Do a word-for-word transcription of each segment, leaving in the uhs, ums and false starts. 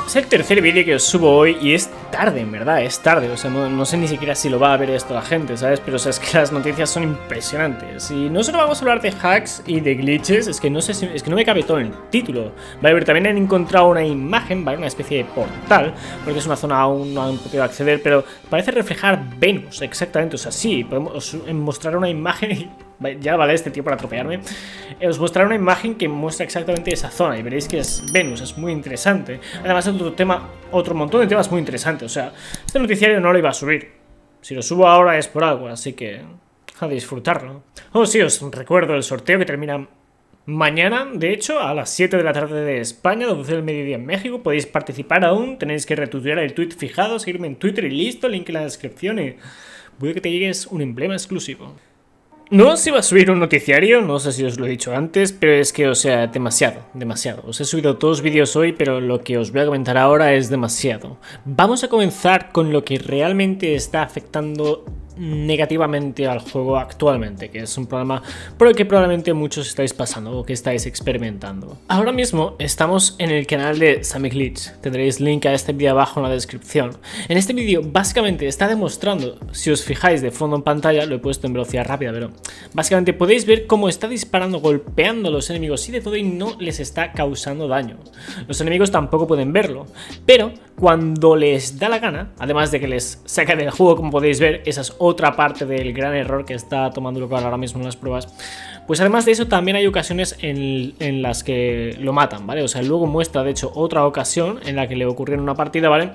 Es el tercer vídeo que os subo hoy y es tarde, en verdad, es tarde. O sea, no, no sé ni siquiera si lo va a ver esto la gente, ¿sabes? Pero o sea, es que las noticias son impresionantes. Y no solo vamos a hablar de hacks y de glitches, es que no sé si, es que no me cabe todo en el título. Vale, pero también han encontrado una imagen, ¿vale? Una especie de portal, porque es una zona aún no han podido acceder, pero parece reflejar Venus, exactamente. O sea, sí, podemos mostrar una imagen y... Ya vale este tío para atropellarme. Os mostraré una imagen que muestra exactamente esa zona y veréis que es Venus, es muy interesante. Además otro tema, otro montón de temas muy interesantes. O sea, este noticiario no lo iba a subir. Si lo subo ahora es por algo, así que a disfrutarlo. Oh sí, os recuerdo el sorteo que termina mañana, de hecho, a las siete de la tarde de España, doce del mediodía en México. Podéis participar aún, tenéis que retuitear el tweet fijado, seguirme en Twitter y listo, link en la descripción y puede que te llegues un emblema exclusivo. No os iba a subir un noticiario, no sé si os lo he dicho antes, pero es que, o sea, demasiado, demasiado. Os he subido todos vídeos hoy, pero lo que os voy a comentar ahora es demasiado. Vamos a comenzar con lo que realmente está afectando negativamente al juego actualmente, que es un problema por el que probablemente muchos estáis pasando o que estáis experimentando. Ahora mismo estamos en el canal de SamiGlitch, tendréis link a este vídeo abajo en la descripción. En este vídeo básicamente está demostrando, si os fijáis de fondo en pantalla, lo he puesto en velocidad rápida, pero básicamente podéis ver cómo está disparando, golpeando a los enemigos y de todo y no les está causando daño. Los enemigos tampoco pueden verlo, pero cuando les da la gana, además de que les saca del juego, como podéis ver, esas otra parte del gran error que está tomando lugar ahora mismo en las pruebas, pues además de eso también hay ocasiones en, en las que lo matan, ¿vale? O sea, luego muestra de hecho otra ocasión en la que le ocurrió en una partida, ¿vale?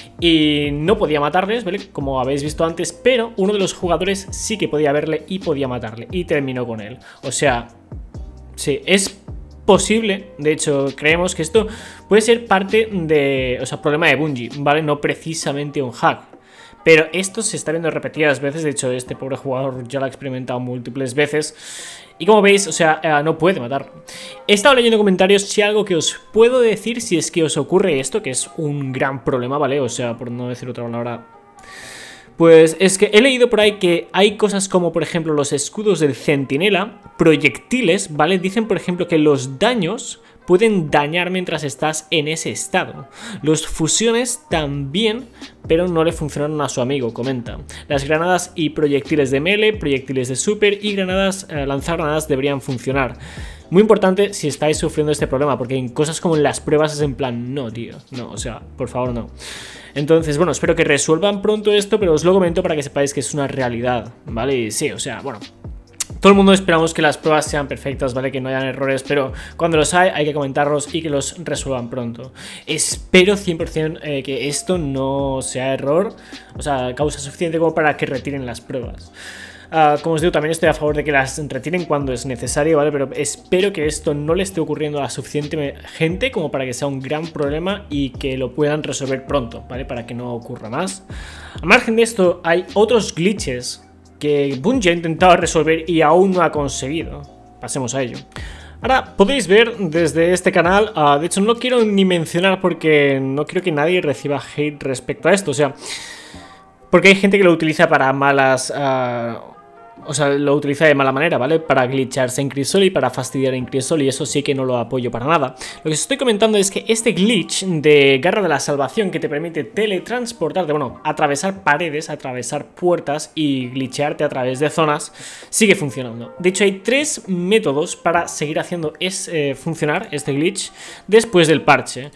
Y no podía matarles, ¿vale? Como habéis visto antes, pero uno de los jugadores sí que podía verle y podía matarle y terminó con él. O sea, sí, es posible, de hecho creemos que esto puede ser parte de, o sea, problema de Bungie, ¿vale? No precisamente un hack. Pero esto se está viendo repetidas veces, de hecho este pobre jugador ya lo ha experimentado múltiples veces. Y como veis, o sea, eh, no puede matar. He estado leyendo comentarios si algo que os puedo decir si es que os ocurre esto, que es un gran problema, ¿vale? O sea, por no decir otra palabra, pues es que he leído por ahí que hay cosas como, por ejemplo, los escudos del centinela, proyectiles, ¿vale? Dicen, por ejemplo, que los daños pueden dañar mientras estás en ese estado. Los fusiones también, pero no le funcionaron a su amigo, comenta. Las granadas y proyectiles de melee, proyectiles de super y granadas, eh, lanzar granadas deberían funcionar. Muy importante si estáis sufriendo este problema, porque en cosas como en las pruebas es en plan, no, tío, no, o sea, por favor, no. Entonces, bueno, espero que resuelvan pronto esto, pero os lo comento para que sepáis que es una realidad, ¿vale? Y sí, o sea, bueno, todo el mundo esperamos que las pruebas sean perfectas, ¿vale? Que no hayan errores, pero cuando los hay, hay que comentarlos y que los resuelvan pronto. Espero cien por cien eh, que esto no sea error, o sea, causa suficiente como para que retiren las pruebas. Uh, como os digo, también estoy a favor de que las retiren cuando es necesario, ¿vale? Pero espero que esto no le esté ocurriendo a suficiente gente como para que sea un gran problema y que lo puedan resolver pronto, ¿vale? Para que no ocurra más. Al margen de esto, hay otros glitches que Bungie ha intentado resolver y aún no ha conseguido. Pasemos a ello. Ahora podéis ver desde este canal, uh, de hecho no lo quiero ni mencionar porque no quiero que nadie reciba hate respecto a esto, o sea, porque hay gente que lo utiliza para malas... Uh, O sea, lo utiliza de mala manera, ¿vale? Para glitcharse en Crisol y para fastidiar en Crisol, y eso sí que no lo apoyo para nada. Lo que os estoy comentando es que este glitch de Garra de la Salvación que te permite teletransportarte, bueno, atravesar paredes, atravesar puertas y glitchearte a través de zonas, sigue funcionando. De hecho, hay tres métodos para seguir haciendo es, eh, funcionar este glitch después del parche.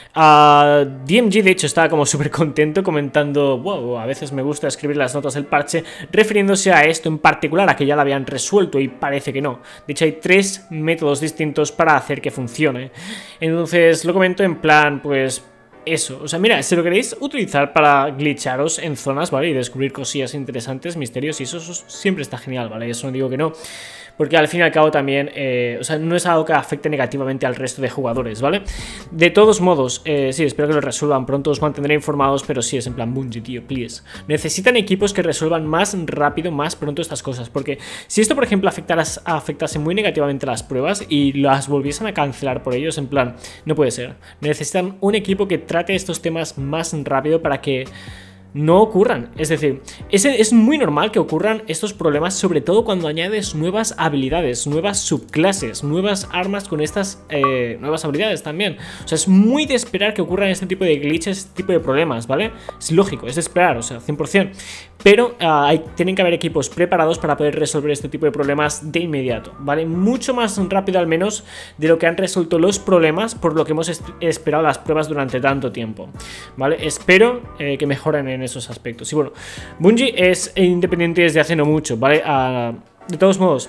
Uh, D M G de hecho estaba como súper contento comentando, wow, a veces me gusta escribir las notas del parche, refiriéndose a esto en particular, a que ya lo habían resuelto y parece que no. De hecho hay tres métodos distintos para hacer que funcione. Entonces lo comento en plan, pues... eso, o sea, mira, si lo queréis utilizar para glitcharos en zonas, ¿vale? Y descubrir cosillas interesantes, misterios, y eso, eso siempre está genial, ¿vale? Eso no digo que no, porque al fin y al cabo también, eh, o sea, no es algo que afecte negativamente al resto de jugadores, ¿vale? De todos modos, eh, sí, espero que lo resuelvan pronto, os mantendré informados, pero sí, es en plan, Bungie, tío, please. Necesitan equipos que resuelvan más rápido, más pronto estas cosas, porque si esto, por ejemplo, afectaras, afectase muy negativamente las pruebas y las volviesen a cancelar por ellos, en plan, no puede ser. Necesitan un equipo que trate estos temas más rápido para que no ocurran. Es decir, es, es muy normal que ocurran estos problemas, sobre todo cuando añades nuevas habilidades, nuevas subclases, nuevas armas con estas eh, nuevas habilidades también. O sea, es muy de esperar que ocurran este tipo de glitches, este tipo de problemas, ¿vale? Es lógico, es de esperar, o sea, cien por cien. Pero uh, hay, tienen que haber equipos preparados para poder resolver este tipo de problemas de inmediato, ¿vale? Mucho más rápido al menos de lo que han resuelto los problemas por lo que hemos esperado las pruebas durante tanto tiempo, ¿vale? Espero eh, que mejoren en esos aspectos. Y bueno, Bungie es independiente desde hace no mucho, ¿vale? Uh, de todos modos,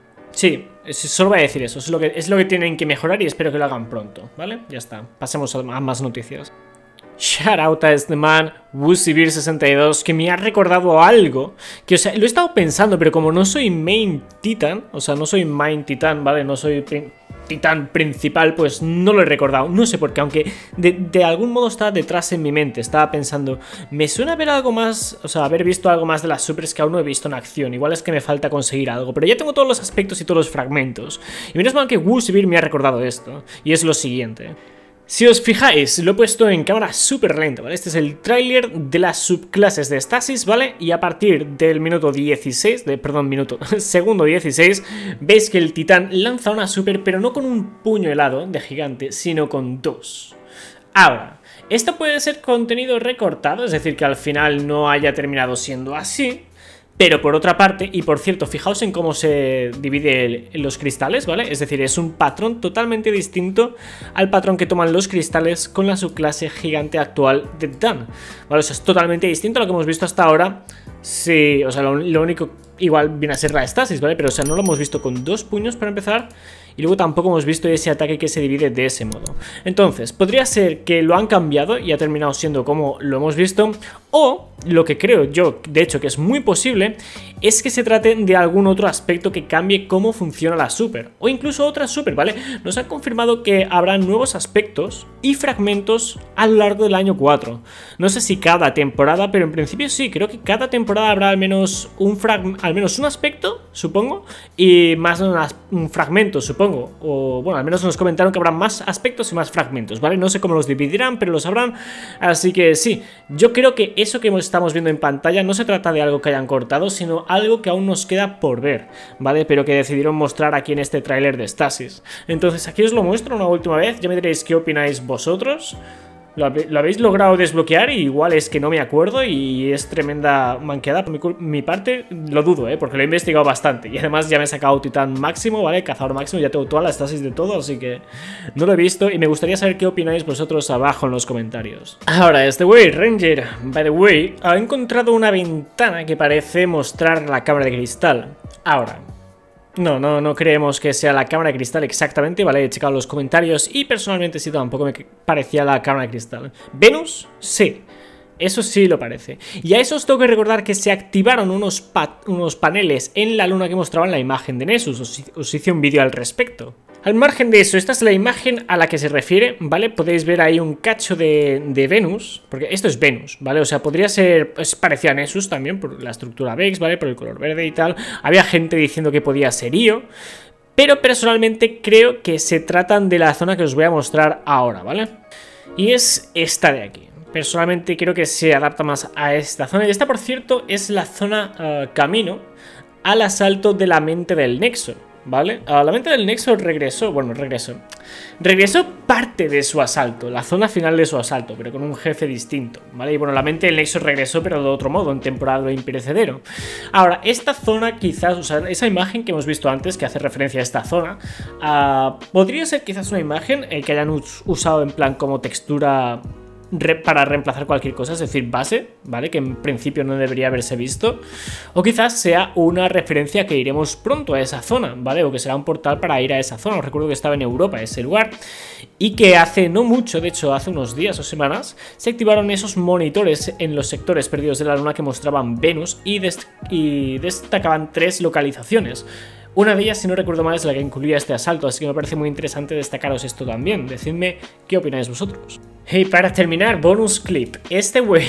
sí, solo voy a decir eso, es lo, que, es lo que tienen que mejorar y espero que lo hagan pronto, ¿vale? Ya está, pasemos a, a más noticias. Shout out a este man, Wusibir sesenta y dos, que me ha recordado algo que, o sea, lo he estado pensando, pero como no soy main titan, o sea, no soy main titan, ¿vale? No soy titán principal, pues no lo he recordado, no sé por qué, aunque de, de algún modo estaba detrás en mi mente, estaba pensando, me suena ver algo más, o sea, haber visto algo más de las supers que aún no he visto en acción, igual es que me falta conseguir algo, pero ya tengo todos los aspectos y todos los fragmentos, y menos mal que Wusibir me ha recordado esto, y es lo siguiente. Si os fijáis, lo he puesto en cámara súper lenta, ¿vale? Este es el tráiler de las subclases de Stasis, ¿vale? Y a partir del minuto dieciséis, de, perdón, minuto, segundo dieciséis, veis que el titán lanza una super, pero no con un puño helado de gigante, sino con dos. Ahora, esto puede ser contenido recortado, es decir, que al final no haya terminado siendo así. Pero por otra parte, y por cierto, fijaos en cómo se divide el, los cristales, ¿vale? Es decir, es un patrón totalmente distinto al patrón que toman los cristales con la subclase gigante actual de Titán, ¿vale? O sea, es totalmente distinto a lo que hemos visto hasta ahora. Sí, o sea, lo, lo único igual viene a ser la estasis, ¿vale? Pero, o sea, no lo hemos visto con dos puños para empezar. Y luego tampoco hemos visto ese ataque que se divide de ese modo. Entonces, podría ser que lo han cambiado y ha terminado siendo como lo hemos visto. O, lo que creo yo, de hecho que es muy posible, es que se trate de algún otro aspecto que cambie cómo funciona la super. O incluso otra super, ¿vale? Nos han confirmado que habrá nuevos aspectos y fragmentos a lo largo del año cuatro. No sé si cada temporada, pero en principio sí, creo que cada temporada habrá al menos un, frag al menos un aspecto, supongo, y más unas, un fragmento, supongo. O bueno, al menos nos comentaron que habrá más aspectos y más fragmentos, ¿vale? No sé cómo los dividirán, pero los habrán. Así que sí, yo creo que eso que estamos viendo en pantalla no se trata de algo que hayan cortado, sino algo que aún nos queda por ver, ¿vale? Pero que decidieron mostrar aquí en este tráiler de Stasis. Entonces aquí os lo muestro una última vez, ya me diréis qué opináis vosotros. Lo, lo habéis logrado desbloquear y igual es que no me acuerdo y es tremenda manqueada por mi, mi parte, lo dudo, ¿eh? Porque lo he investigado bastante y además ya me he sacado titán máximo, ¿vale? Cazador máximo, ya tengo todas las estasis de todo, así que no lo he visto y me gustaría saber qué opináis vosotros abajo en los comentarios. Ahora, este wey, Ranger, by the way, ha encontrado una ventana que parece mostrar la cámara de cristal. Ahora... No, no, no creemos que sea la cámara de cristal exactamente, ¿vale? He checado los comentarios y personalmente sí, tampoco me parecía la cámara de cristal. ¿Venus? Sí. Eso sí lo parece. Y a eso os tengo que recordar que se activaron unos, pa unos paneles en la luna que mostraban la imagen de Nessus. Os, os hice un vídeo al respecto. Al margen de eso, esta es la imagen a la que se refiere, ¿vale? Podéis ver ahí un cacho de, de Venus, porque esto es Venus, ¿vale? O sea, podría ser, es parecía a Nessus también, por la estructura Vex, ¿vale? Por el color verde y tal. Había gente diciendo que podía ser Io, pero personalmente creo que se tratan de la zona que os voy a mostrar ahora, ¿vale? Y es esta de aquí. Personalmente creo que se adapta más a esta zona. Y esta, por cierto, es la zona uh, camino al asalto de la mente del Nexo, ¿vale? Uh, la mente del Nexo regresó, bueno, regresó. Regresó parte de su asalto, la zona final de su asalto, pero con un jefe distinto, ¿vale? Y bueno, la mente del Nexo regresó, pero de otro modo, en temporada imperecedero. Ahora, esta zona quizás, o sea, esa imagen que hemos visto antes, que hace referencia a esta zona, uh, podría ser quizás una imagen eh, que hayan us usado en plan como textura... Re para reemplazar cualquier cosa, es decir, base, ¿vale? Que en principio no debería haberse visto. O quizás sea una referencia que iremos pronto a esa zona, ¿vale? O que será un portal para ir a esa zona. Os recuerdo que estaba en Europa ese lugar. Y que hace no mucho, de hecho hace unos días o semanas, se activaron esos monitores en los sectores perdidos de la luna que mostraban Venus y, dest y destacaban tres localizaciones. Una de ellas, si no recuerdo mal, es la que incluía este asalto, así que me parece muy interesante destacaros esto también. Decidme qué opináis vosotros. Y para terminar, bonus clip. Este güey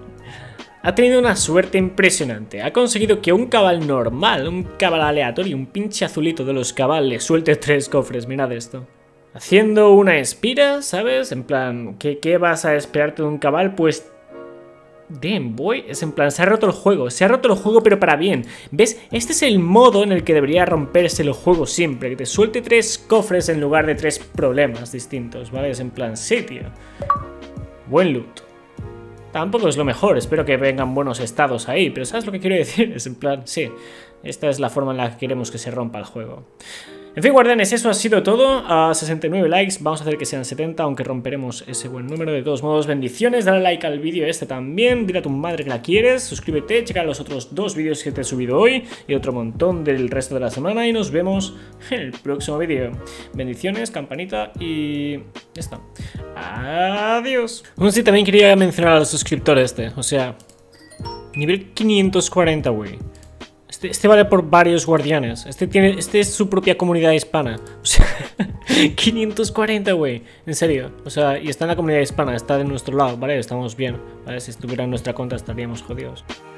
ha tenido una suerte impresionante. Ha conseguido que un cabal normal, un cabal aleatorio, un pinche azulito de los cabal le suelte tres cofres. Mirad esto. Haciendo una espira, ¿sabes? En plan, ¿qué, qué vas a esperarte de un cabal? Pues Damn, boy, es en plan, se ha roto el juego, se ha roto el juego pero para bien. ¿Ves? Este es el modo en el que debería romperse el juego siempre, que te suelte tres cofres en lugar de tres problemas distintos, ¿vale? Es en plan, sí, tío. Buen loot. Tampoco es lo mejor, espero que vengan buenos estados ahí, pero ¿sabes lo que quiero decir? Es en plan, sí, esta es la forma en la que queremos que se rompa el juego. En fin, guardianes, eso ha sido todo. A sesenta y nueve likes, vamos a hacer que sean setenta, aunque romperemos ese buen número. De todos modos, bendiciones, dale like al vídeo este también, dile a tu madre que la quieres, suscríbete, checa los otros dos vídeos que te he subido hoy y otro montón del resto de la semana y nos vemos en el próximo vídeo. Bendiciones, campanita y ya está. Adiós. Bueno, sí, también quería mencionar a los suscriptores este, o sea, nivel quinientos cuarenta, güey. Este, este vale por varios guardianes. Este tiene, este es su propia comunidad hispana. O sea, quinientos cuarenta, güey. En serio. O sea, y está en la comunidad hispana, está de nuestro lado, ¿vale? Estamos bien, ¿vale? Si estuviera en nuestra contra estaríamos jodidos.